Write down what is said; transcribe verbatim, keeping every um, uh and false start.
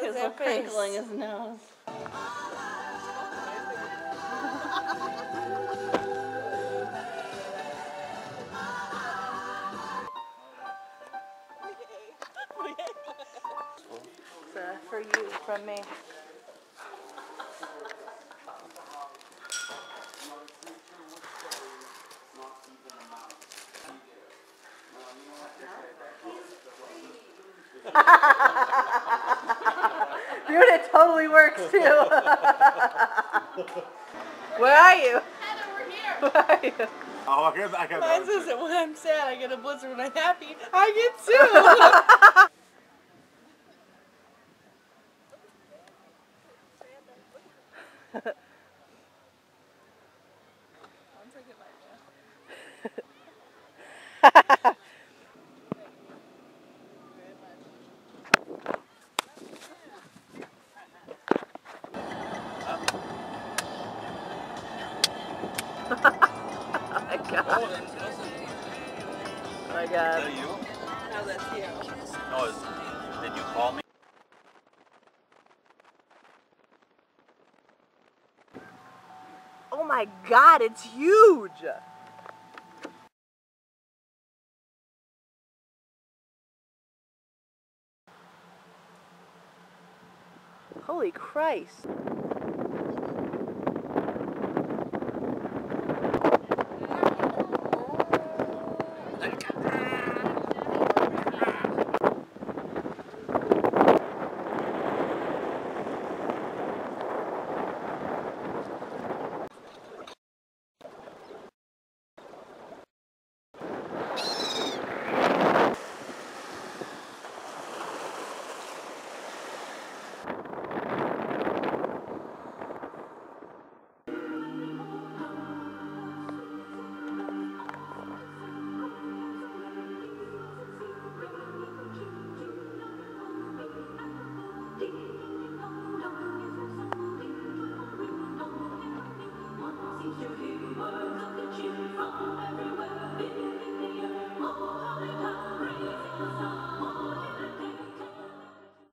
He's crinkling his nose. It's uh, for you from me. Dude, it totally works too. Where are you? Where are you? Oh, I guess I got Mine says that when I'm sad, I get a blizzard. When I'm happy, I get two. Oh my god. Oh, that's listen. Oh my god. Is that you? No, that's you. No, is, did you call me? Oh my god, it's huge! Holy Christ. Seems to hear words of the children from everywhere.